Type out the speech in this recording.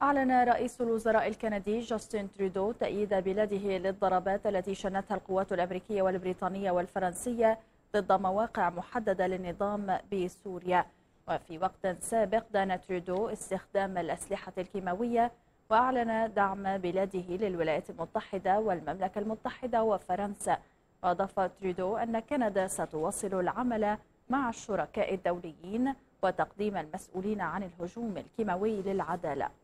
أعلن رئيس الوزراء الكندي جاستن ترودو تأييد بلاده للضربات التي شنتها القوات الأمريكية والبريطانية والفرنسية ضد مواقع محددة للنظام بسوريا. وفي وقت سابق دان ترودو استخدام الأسلحة الكيماوية، وأعلن دعم بلاده للولايات المتحدة والمملكة المتحدة وفرنسا. وأضاف ترودو أن كندا ستواصل العمل مع الشركاء الدوليين وتقديم المسؤولين عن الهجوم الكيماوي للعدالة.